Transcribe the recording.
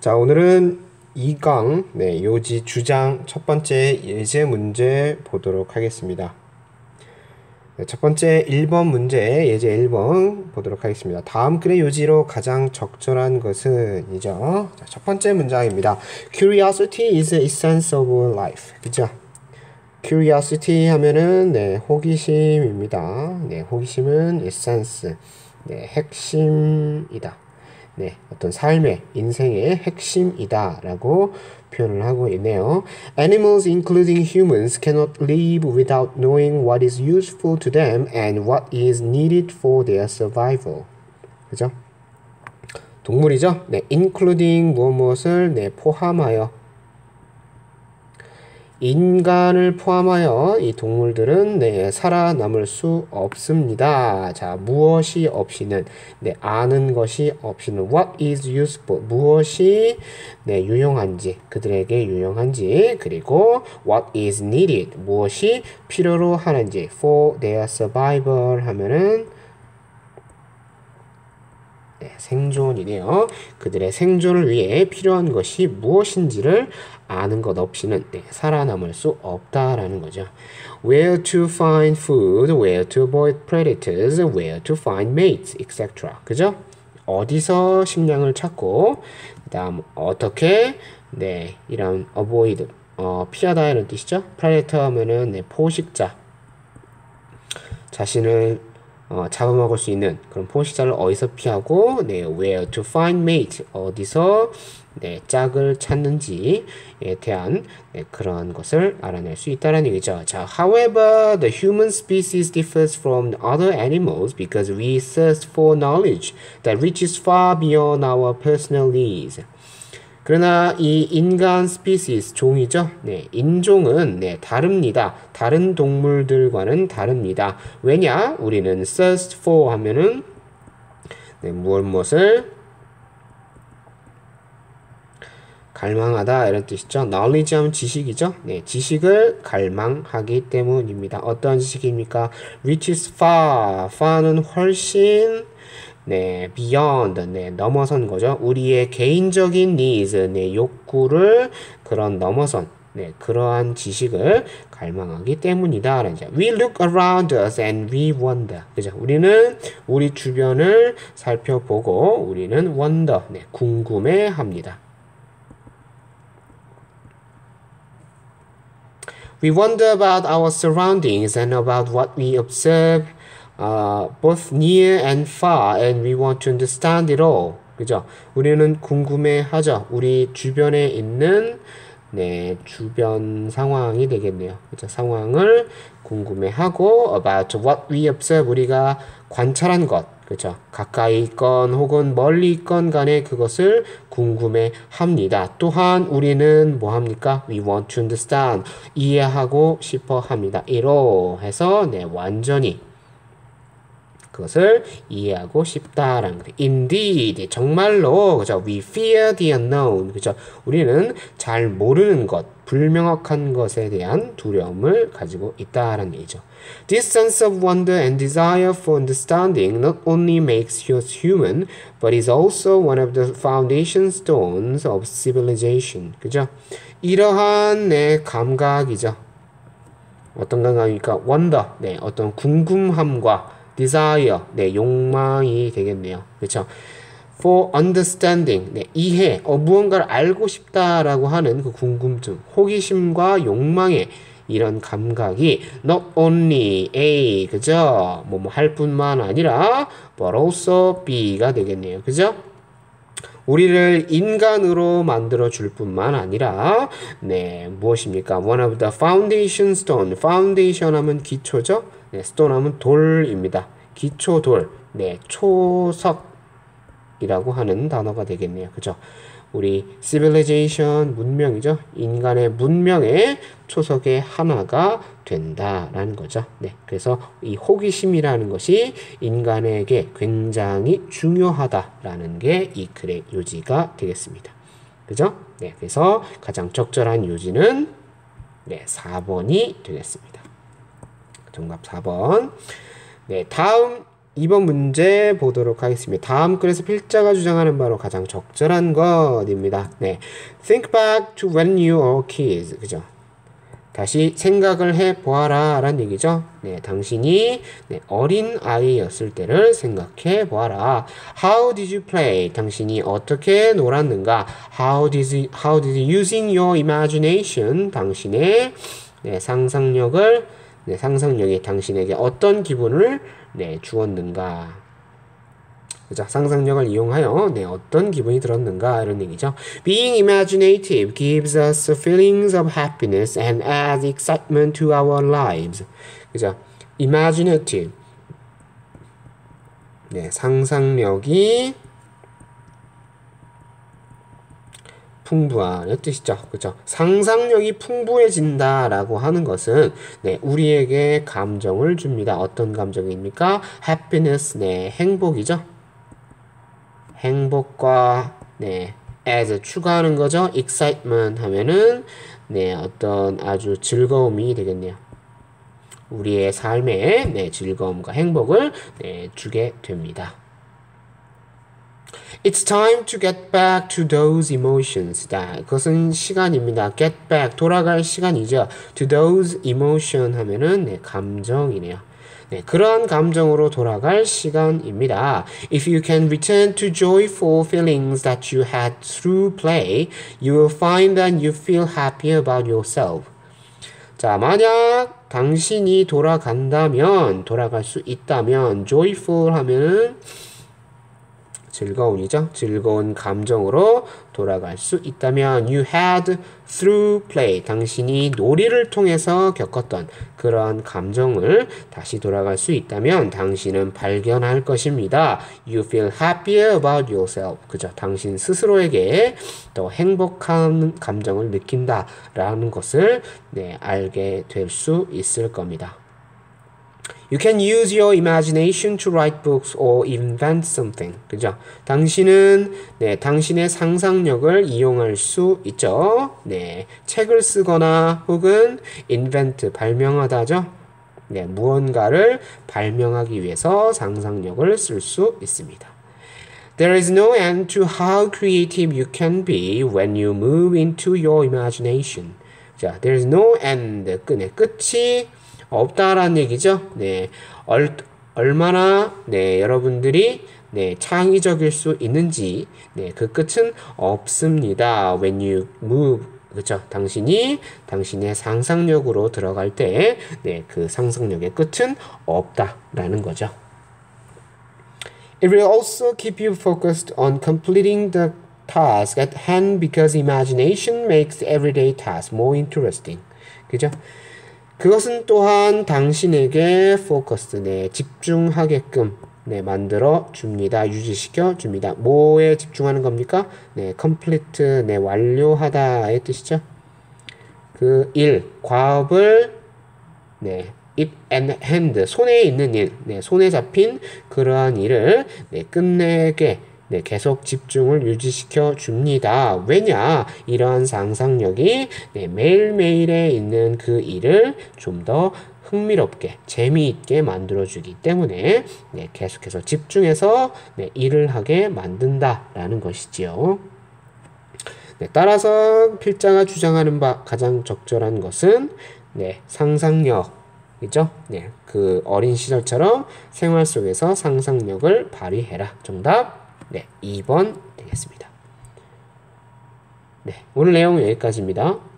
자, 오늘은 2강 요지 주장 첫 번째 예제 문제 보도록 하겠습니다. 첫 번째 1번 문제, 예제 1번 보도록 하겠습니다. 다음 글의 요지로 가장 적절한 것은 이죠. 자, 첫 번째 문장입니다. Curiosity is the essence of life. 그죠? Curiosity 하면은 호기심입니다. 호기심은 essence, 핵심이다. 어떤 삶의, 인생의 핵심이다 라고 표현을 하고 있네요. Animals, including humans, cannot live without knowing what is useful to them and what is needed for their survival. 그죠? 동물이죠? including 무엇을 포함하여, 인간을 포함하여 이 동물들은 살아남을 수 없습니다. 자, 무엇이 없이는 아는 것이 없이는 what is useful 무엇이 유용한지 그들에게 유용한지 그리고 what is needed 무엇이 필요로 하는지 for their survival 하면은 생존이네요. 그들의 생존을 위해 필요한 것이 무엇인지를 아는 것 없이는 살아남을 수 없다라는 거죠. Where to find food, where to avoid predators, where to find mates, etc. 그죠? 어디서 식량을 찾고, 그다음 어떻게 이런 avoid 피하다 이런 뜻이죠. predator 하면은 포식자, 자신을 잡아먹을 수 있는 그런 포식자를 어디서 피하고, where to find mate 어디서 짝을 찾는지에 대한 그런 것을 알아낼 수 있다는 얘기죠. 자, however, the human species differs from other animals because we thirst for knowledge that reaches far beyond our personal needs. 그러나 이 인간 스피시스 종이죠. 인종은 다릅니다. 다른 동물들과는 다릅니다. 왜냐? 우리는 thirst for 하면은 무엇을 갈망하다 이런 뜻이죠. knowledge 하면 지식이죠. 지식을 갈망하기 때문입니다. 어떤 지식입니까? reaches far, far는 훨씬 beyond, 넘어선 거죠. 우리의 개인적인 needs, 욕구를 그런 넘어선, 그러한 지식을 갈망하기 때문이다. We look around us and we wonder. 그죠? 우리는 우리 주변을 살펴보고 우리는 wonder, 궁금해 합니다. We wonder about our surroundings and about what we observe. both near and far, and we want to understand it all. 그죠? 우리는 궁금해하죠. 우리 주변에 있는 주변 상황이 되겠네요. 그죠? 상황을 궁금해하고 about what we observe 우리가 관찰한 것. 그죠? 가까이 있건 혹은 멀리 있건 간에 그것을 궁금해합니다. 또한 우리는 뭐 합니까? We want to understand 이해하고 싶어 합니다. 이로 해서 완전히 그것을 이해하고 싶다라는 거예요. Indeed, 정말로, 그죠? We fear the unknown, 그죠? 우리는 잘 모르는 것, 불명확한 것에 대한 두려움을 가지고 있다라는 얘기죠. This sense of wonder and desire for understanding not only makes us human, but is also one of the foundation stones of civilization, 그죠? 이러한 감각이죠. 어떤 감각입니까? Wonder, 어떤 궁금함과 desire, 욕망이 되겠네요. 그렇죠? For understanding, 이해, 무언가를 알고 싶다라고 하는 그 궁금증, 호기심과 욕망의 이런 감각이 not only A, 그죠? 할 뿐만 아니라 but also B가 되겠네요. 그죠? 우리를 인간으로 만들어 줄 뿐만 아니라 무엇입니까? One of the foundation stone. foundation 하면 기초죠. stone 하면 돌입니다. 기초 돌. 초석이라고 하는 단어가 되겠네요. 그죠? 우리 civilization 문명이죠. 인간의 문명의 초석의 하나가 된다라는 거죠. 그래서 이 호기심이라는 것이 인간에게 굉장히 중요하다라는 게 이 글의 요지가 되겠습니다. 그죠? 그래서 가장 적절한 요지는 4번이 되겠습니다. 정답 4번. 다음 2번 문제 보도록 하겠습니다. 다음 글에서 필자가 주장하는 바로 가장 적절한 것입니다. 네. Think back to when you were kids. 그죠? 다시 생각을 해 보아라 라는 얘기죠. 네, 당신이 네, 어린 아이였을 때를 생각해 보아라. How did you play? 당신이 어떻게 놀았는가? How did using your imagination? 당신의 네, 상상력이 당신에게 어떤 기분을 네, 주었는가? 그죠? 상상력을 이용하여 네, 어떤 기분이 들었는가 이런 얘기죠. Being imaginative gives us feelings of happiness and adds excitement to our lives. 그죠? Imaginative. 네, 상상력이 풍부한 뜻이죠. 그죠? 상상력이 풍부해진다라고 하는 것은 네, 우리에게 감정을 줍니다. 어떤 감정입니까? Happiness, 네, 행복이죠. 행복과 네, as 추가하는 거죠. excitement 하면은 네, 어떤 아주 즐거움이 되겠네요. 우리의 삶에 네, 즐거움과 행복을 네, 주게 됩니다. It's time to get back to those emotions. 그것은 시간입니다. Get back, 돌아갈 시간이죠. To those emotion 하면은 네, 감정이네요. 네, 그런 감정으로 돌아갈 시간입니다. If you can return to joyful feelings that you had through play, you will find that you feel happy about yourself. 자, 만약 당신이 돌아갈 수 있다면, joyful 하면은 즐거운이죠. 즐거운 감정으로 돌아갈 수 있다면 you had through play. 당신이 놀이를 통해서 겪었던 그런 감정을 다시 돌아갈 수 있다면 당신은 발견할 것입니다. You feel happier about yourself. 그죠? 당신 스스로에게 더 행복한 감정을 느낀다라는 것을 네, 알게 될 수 있을 겁니다. You can use your imagination to write books or invent something. 그죠? 당신은 네, 당신의 상상력을 이용할 수 있죠. 네, 책을 쓰거나 혹은 invent 발명하다죠. 네, 무언가를 발명하기 위해서 상상력을 쓸 수 있습니다. There is no end to how creative you can be when you move into your imagination. 자, there is no end. 끝이 없다라는 얘기죠. 네, 얼마나 네, 여러분들이 네, 창의적일 수 있는지 네, 그 끝은 없습니다. When you move, 그렇죠? 당신이 당신의 상상력으로 들어갈 때 네, 그 상상력의 끝은 없다라는 거죠. It will also keep you focused on completing the task at hand because imagination makes everyday tasks more interesting. 그죠? 그것은 또한 당신에게 포커스, 네, 집중하게끔 네, 만들어 줍니다. 유지시켜 줍니다. 뭐에 집중하는 겁니까? 네, complete, 네, 완료하다의 뜻이죠. 그 일, 과업을 네, it and hand, 손에 있는 일, 네, 손에 잡힌 그러한 일을 네, 끝내게 네, 계속 집중을 유지시켜 줍니다. 왜냐? 이러한 상상력이 네, 매일매일에 있는 그 일을 좀 더 흥미롭게, 재미있게 만들어주기 때문에 네, 계속해서 집중해서 네, 일을 하게 만든다라는 것이지요. 네, 따라서 필자가 주장하는 바 가장 적절한 것은 네, 상상력이죠. 네, 그 어린 시절처럼 생활 속에서 상상력을 발휘해라. 정답 네, 2번 되겠습니다. 네, 오늘 내용은 여기까지입니다.